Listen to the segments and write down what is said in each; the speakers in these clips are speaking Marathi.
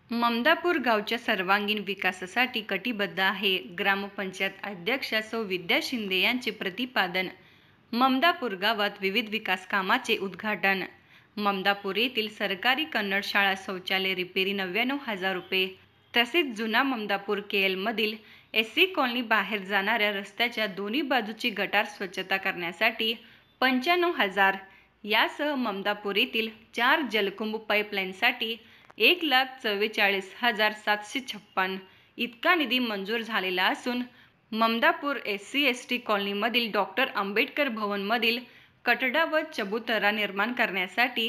ममदापूर गावच्या सर्वांगीण विकासासाठी कटिबद्ध आहे. ग्रामपंचायत अध्यक्षा सौ विद्या शिंदे यांचे प्रतिपादन. ममदापूर गावात विविध विकास कामाचे उद्घाटन. ममदापूर येथील सरकारी कन्नड शाळा शौचालय रिपेरी 99,000 रुपये. तसेच जुना ममदापूर केएल मधील एससी कॉलनी बाहेर जाणाऱ्या रस्त्याच्या दोन्ही बाजूची गटार स्वच्छता करण्यासाठी 95,000. यासह ममदापूर येथील 4 जलकुंभ पाईपलाईनसाठी 1,44,756 इतका निधी मंजूर झालेला असून ममदापूर SC/ST कॉलनीमधील डॉक्टर आंबेडकर भवनमधील कठडा व चबुतरा निर्माण करण्यासाठी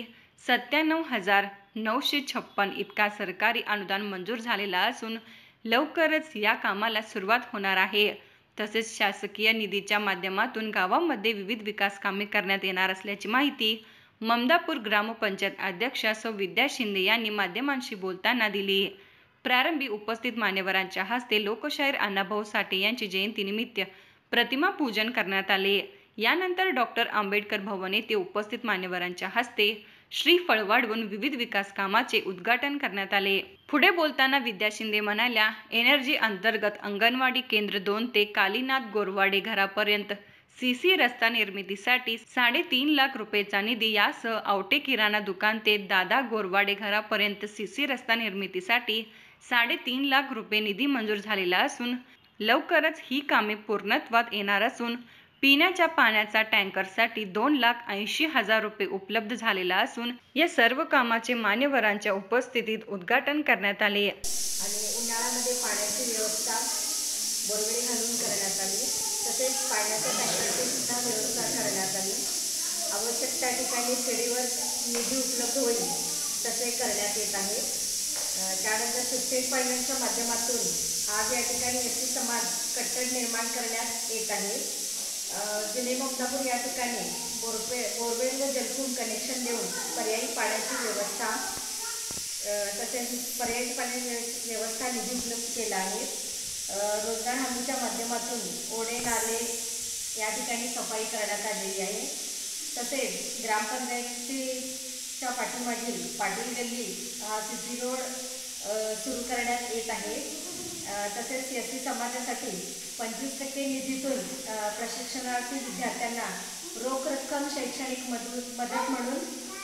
97,956 इतका सरकारी अनुदान मंजूर झालेला असून लवकरच या कामाला सुरुवात होणार आहे. तसेच शासकीय निधीच्या माध्यमातून गावामध्ये विविध विकास कामे करण्यात येणार असल्याची माहिती ममदापूर ग्रामपंचायत अध्यक्षा सौ विद्या शिंदे यांनी माध्यमांशी बोलताना दिली. प्रारंभी उपस्थित मान्यवरांच्या हस्ते लोकशाहीर अण्णाभाऊ साठे यांची जयंतीनिमित्त प्रतिमा पूजन करण्यात आले. यानंतर डॉक्टर आंबेडकर भवन येथे उपस्थित मान्यवरांच्या हस्ते श्रीफळ वाढवून विविध विकास कामाचे उद्घाटन करण्यात आले. पुढे बोलताना विद्या शिंदे म्हणाल्या, एनर्जी अंतर्गत अंगणवाडी केंद्र 2 ते कालीनाथ गोरवाडे घरापर्यंत CC रस्ता निर्मितीसाठी 3.5 लाख रुपयेचा निधी, यासह आवटे किराणा दुकान ते दादा गोरवाडे घरापर्यंत CC रस्ता निर्मितीसाठी 3.5 लाख रुपये निधी मंजूर झालेला असून लवकरच ही कामे पूर्णत्वात येणार असून पिण्याच्या पाण्याचा टँकरसाठी 2,80,000 रुपये उपलब्ध झालेला असून या सर्व कामाचे मान्यवरांच्या उपस्थितीत उद्घाटन करण्यात आले. आणि उन्हाळ्यामध्ये पाण्याची व्यवस्था बोरवेळी घालून करण्यात आली. तसेच पाण्याच्या टँकरची सुद्धा व्यवस्था करण्यात आली. आवश्यक त्या ठिकाणी शेडीवर निधी उपलब्ध होईल तसे करण्यात येत आहे. त्यानंतर सुट्टे पाण्याच्या माध्यमातून आज या ठिकाणी SC समाज कट्टड निर्माण करण्यात येत आहे. जुने ममदापूर या ठिकाणी बोरवेल व जलकुंभ कनेक्शन देऊन पर्यायी पाण्याची व्यवस्था तसेच पर्यायी पाणी व्यवस्था निधी उपलब्ध केला आहे. रोजगार हमीच्या माध्यमातून ओढे नाले या ठिकाणी सफाई करण्यात आलेली आहे. तसेच ग्रामपंचायतीच्या पाठीमागील पाटील गल्ली हा CC रोड सुरू करण्यात येत आहे. तसेच SC समाजासाठी 25% निधीतून प्रशिक्षणार्थी विद्यार्थ्यांना रोख रक्कम शैक्षणिक मदत म्हणून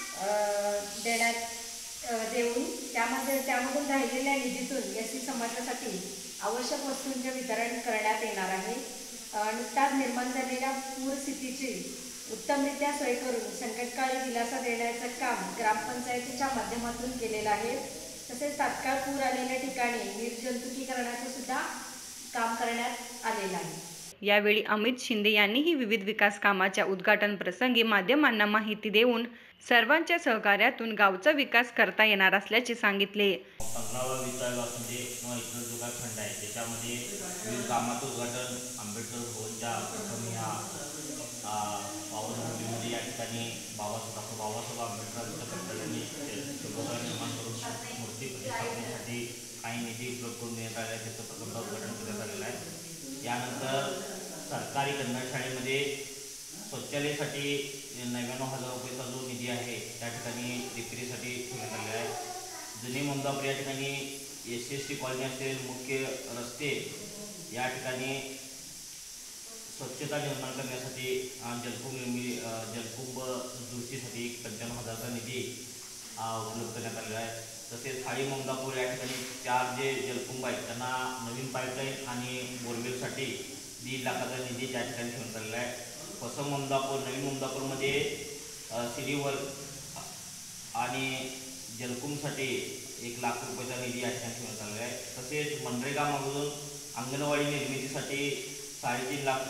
देऊन त्यामधून राहिलेल्या निधीतून SC समाजासाठी आवश्यक वस्तूंचे वितरण करण्यात येणार आहे. नुकताच निर्माण झालेल्या पूरस्थितीची उत्तमरित्या सोय करून संकटकाळी दिलासा देण्याचं काम ग्रामपंचायतीच्या माध्यमातून केलेलं आहे. तसेच तात्काळ पूर आलेल्या ठिकाणी निर्जंतुकीकरणाचे सुद्धा काम करण्यात आलेलं आहे. यावेळी अमित शिंदे यांनीही विविध विकास कामाच्या उद्घाटन प्रसंगी माध्यमांना माहिती देऊन सर्वांच्या सहकार्यातून गावचा विकास करता येणार असल्याचे सांगितले. 15वा विकासमध्ये किंवा इतर जो काही खंड आहे त्याच्यामध्ये विविध कामाचं उद्घाटन आंबेडकर भवनच्या प्रथम या पावनमध्ये या ठिकाणी बाबासाहेब आंबेडकरांच्या कट्टडांनी निर्माण करून मूर्ती प्रतिष्ठापनेसाठी काही निधी उपलब्ध करून देण्यात आला आहे. त्याचं प्रथमतः उद्घाटन करण्यात आलेलं आहे. यानंतर सरकारी कन्नड शाळेमध्ये शौचालयासाठी 99,000 रुपयेचा जो निधी आहे त्या ठिकाणी रिपेरीसाठी ठेवण्यात आलेला आहे. जुने ममदापूर या ठिकाणी SC/ST कॉलनी असेल, मुख्य रस्ते या ठिकाणी स्वच्छता निर्माण करण्यासाठी जलकुंभ दुरुस्तीसाठी 95,000चा निधी उपलब्ध करण्यात आलेला आहे. तसेच खाडी ममदापूर या ठिकाणी 4 जे जलकुंभ आहेत त्यांना नवीन पाईपलाईन आणि बोरवेलसाठी 1.5 लाखाचा निधी त्या ठिकाणी ठेवण्यात आलेला आहे. पसम ममदापूर नवीन ममदापूरमध्ये सिडीवर आणि जलकुंभसाठी 1 लाख रुपयाचा निधी या ठिकाणी ठेवण्यात आलेला आहे. तसेच मनरेगामधून अंगणवाडी निर्मितीसाठी 3.5 लाख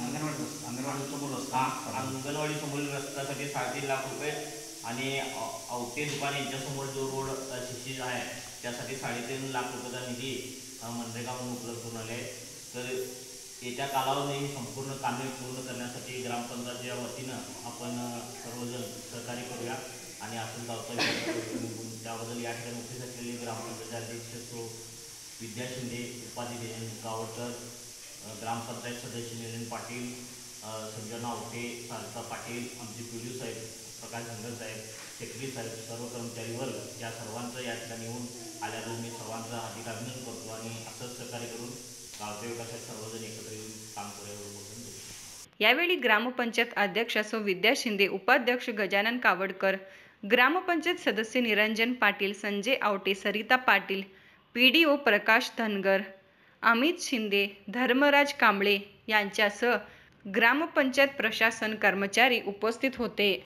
अंगणवाडी समोरील रस्त्यासाठी 3.5 लाख रुपये आणि आवटे दुकान यांच्यासमोर जो रोड शिशीज आहे त्यासाठी 3.5 लाख रुपयाचा निधी मनरेगामधून उपलब्ध करून आले आहे. तर येत्या कालावधीत संपूर्ण कामे पूर्ण करण्यासाठी ग्रामपंचायतीच्या वतीनं आपण सर्वजण सहकार्य करूया आणि आपण गावचा विकास त्याबद्दल या ठिकाणी उपस्थित असलेले ग्रामपंचायत अध्यक्ष सौ विद्या शिंदे, उपाध्यक्ष गावकर, ग्रामपंचायत सदस्य निलेन पाटील, संजना आवटे, सारिका पाटील, आमचे PU साहेब, प्रकाश धनगर साहेब सेक्रेटरी साहेब, सर्व कर्मचारी वर्ग या सर्वांचं या ठिकाणी येऊन आल्याबद्दल मी सर्वांचं हार्दिक अभिनंदन करतो आणि असंच सहकार्य करून गावच्या विकासात सर्वजण एकत्र येऊन काम करावं बोलून देतो. यावेळी ग्रामपंचायत अध्यक्षा सौ विद्या शिंदे, उपाध्यक्ष गजानन कावडकर, ग्रामपंचायत सदस्य निरंजन पाटील, संजय आवटे, सरिता पाटील, PDO प्रकाश धनगर, अमित शिंदे, धर्मराज कांबळे यांच्यासह ग्रामपंचायत प्रशासन कर्मचारी उपस्थित होते.